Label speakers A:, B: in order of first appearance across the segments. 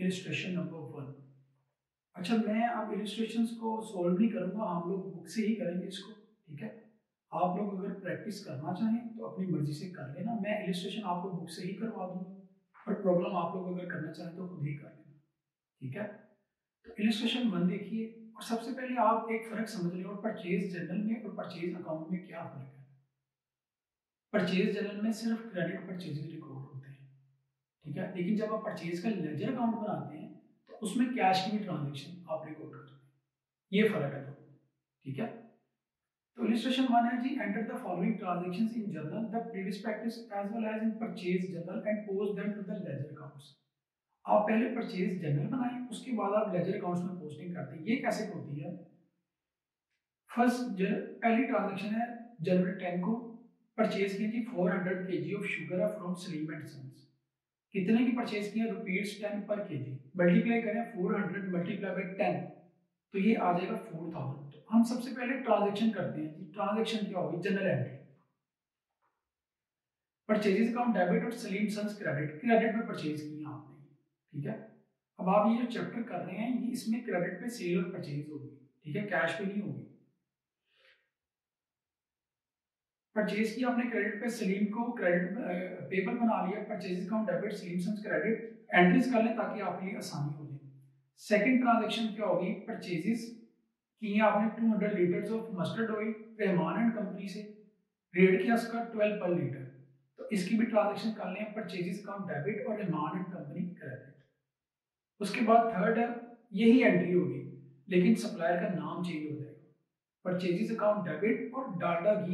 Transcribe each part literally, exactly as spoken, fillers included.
A: Illustration number one. अच्छा, मैं अब इलस्ट्रेशंस को सॉल्व नहीं करूंगा, हम लोग बुक से ही करेंगे इसको। ठीक है, आप लोग अगर प्रैक्टिस करना चाहें तो अपनी मर्जी से कर लेना, मैं इलस्ट्रेशन आपको बुक से ही करवा दूंगा और प्रॉब्लम आप लोग अगर करना चाहें तो खुद ही कर लेना। ठीक है, तो इलस्ट्रेशन वन देखिए, और सबसे पहले आप एक फर्क समझ लें, और परचेज जनरल में और परचेज अकाउंट में क्या फर्क है। परचेज जनरल में सिर्फ क्रेडिट परचेजेस रिकॉर्ड होते हैं। ठीक है, लेकिन जब आप परचेज का लेजर अकाउंट बनाते हैं तो उसमें कैश की भी ट्रांजेक्शन आप रिकॉर्ड करते हैं, ये फर्क है। तो ठीक है, तो इलस्ट्रेशन वन है जी, enter the following transactions in journal the previous practice as well as in purchase journal and post them to the ledger accounts. आप पहले परचेज जर्नल बनाएं, उसके बाद आप लेजर अकाउंट्स में पोस्टिंग करते हैं। ये कैसे होती है? फर्स्ट पहली ट्रांजैक्शन है जनवरी टेन को, परचेज की जी four hundred KG of sugar from Salim and sons. कितने की परचेज किया? Rupees ten per KG. Multiply करें four hundred multiply by ten, तो ये आ जाएगा फोर थाउजेंड। तो हम सबसे पहले ट्रांजैक्शन करते हैं। ट्रांजैक्शन क्या होगी? Journal entry, purchases account debit और सलीम सन्स क्रेडिट। क्रेडिट पे परचेज किया आपने। ठीक है, अब आप ये जो चैप्टर कर रहे हैं, ये इसमें क्रेडिट पे सेल और परचेज होगी। ठीक है, कैश पे नहीं होगी। परचेज किया आपने क्रेडिट पे, सलीम को क्रेडिट पेबल बना लिया। Purchase account debit, Salim sons credit, entries कर लें ताकि आपके लिए आसानी हो जाए। सेकंड ट्रांजैक्शन क्या होगी? परचेजेस किए आपने two hundred litres of mustard oil Rahman and company से, रेट किया उसका ट्वेल्व पर लीटर, तो इसकी भी ट्रांजैक्शन कर लें। परचेजेस अकाउंट डेबिट और रहमान एंड कंपनी क्रेडिट। उसके बाद थर्ड है, यही एंट्री होगी लेकिन सप्लायर का नाम चेंज हो जाएगा। परचेजेस अकाउंट डेबिट और Dalda ghee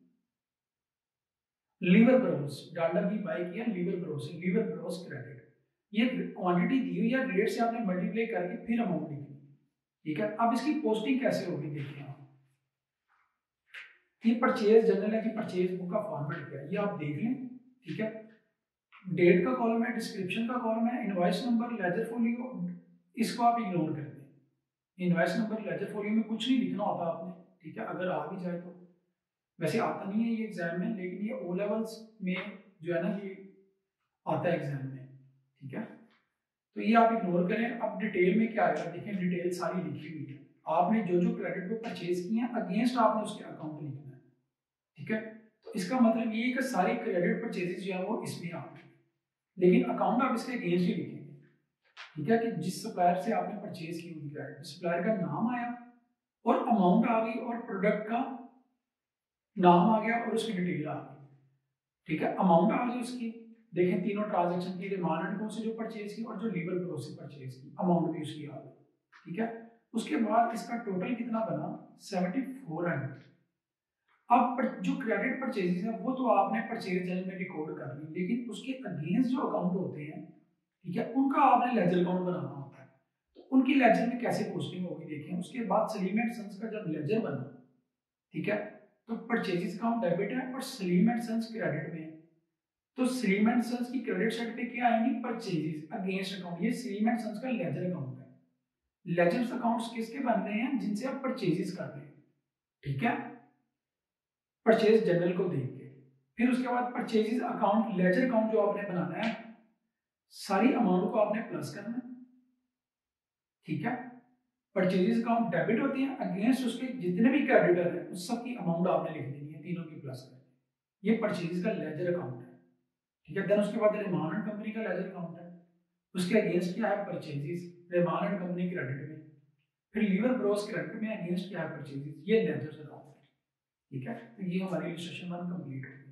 A: Lever Bros, Dalda ghee buy किया Lever Bros, Lever Bros credit. ये क्वांटिटी दी हुई है, रेट से आपने मल्टीप्लाई करके फिर अमाउंट लिखनी। ठीक है, अब इसकी पोस्टिंग कैसे होगी देखिए आप। ये परचेज जनरल है कि परचेज बुक का फॉर्मेट क्या है, ये आप देख लें। ठीक है, डेट का कॉलम है, डिस्क्रिप्शन का कॉलम है, इनवॉइस नंबर, लेजर फोलियो, इसको आप इग्नोर कर दें। इनवॉइस नंबर, लेजर फोलियो में कुछ नहीं लिखना होता आपने। ठीक है, अगर आ भी जाए तो, वैसे आता नहीं है ये एग्जाम में, लेकिन ये ओ लेवल्स में जो है ना, ये आता है एग्जाम में। ठीक है, तो ये आप इग्नोर करें। अब डिटेल में क्या आएगा देखें, डिटेल सारी लिखी हुई है। आपने जो जो क्रेडिट पे परचेज किए हैं अगेंस्ट आपने उसके अकाउंट लिखना है। ठीक है, तो इसका मतलब ये है कि सारी क्रेडिट परचेजेस जो है वो इसमें आ गई, लेकिन अकाउंट आप इसके अगेंस्ट ही लिखेंगे। ठीक है, कि जिस सप्लायर से आपने परचेज की हुई क्रेडिट, सप्लायर का नाम आया और अमाउंट आ गई और प्रोडक्ट का नाम आ गया और उसकी डिटेल आ गई। ठीक है, अमाउंट आ गई उसकी, देखें तीनों ट्रांजैक्शन की, रिमांड को से जो परचेज की और जो लीवर ग्रो से परचेज की, अमाउंट भी उसकी आ गई। ठीक है, उसके बाद इसका टोटल कितना बना? Seventy four hundred. अब जो क्रेडिट परचेजेस है वो तो आपने परचेज जनरल में रिकॉर्ड कर ली, लेकिन उसके अगेंस्ट जो अकाउंट होते हैं, ठीक है, उनका आपने लेजर अकाउंट बनाना होता है। तो उनकी लेजर में कैसे पोस्टिंग होगी देखें। उसके बाद सलीम एंड सन्स का जब लेजर बना, ठीक है, तो परचेजेस अकाउंट डेबिट है और सलीम एंड सन्स क्रेडिट में, तो सलीम एंड सन्स की क्रेडिट साइड पे क्या आएंगी? Purchases against account. ये सलीम एंड सन्स का लेजर अकाउंट है। लेजर्स अकाउंट्स किसके बन रहे हैं? जिनसे आप परचेजेस कर रहे हैं। ठीक है, परचेज जनरल को देख के, फिर उसके बाद परचेजेस अकाउंट लेजर अकाउंट जो आपने बनाना है, सारी अमाउंट को आपने प्लस करना है। ठीक है, परचेजेस अकाउंट डेबिट होती है, अगेंस्ट उसके जितने भी क्रेडिटर है उस सब की अमाउंट आपने लिख देनी है, तीनों की प्लस करके। ये परचेजेस का लेजर अकाउंट है। ठीक है, देन उसके बाद रहमान एंड कंपनी का लेजर अकाउंट है, उसके अगेंस्ट क्या है? Purchases, Rahman and company credit में। फिर लीवर ब्रोस क्रेडिट में अगेंस्ट क्या है? परचेजेस। ये लेजर अकाउंट है। ठीक है, तो ये हमारी इलस्ट्रेशन वन कंप्लीट हो गई।